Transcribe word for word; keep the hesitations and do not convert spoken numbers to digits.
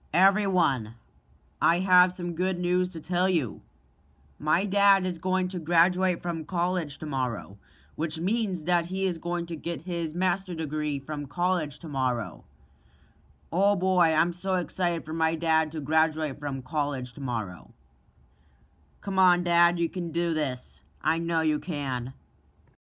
Everyone, I have some good news to tell you. My dad is going to graduate from college tomorrow, which means that he is going to get his master's degree from college tomorrow. Oh boy, I'm so excited for my dad to graduate from college tomorrow. Come on, Dad, you can do this. I know you can.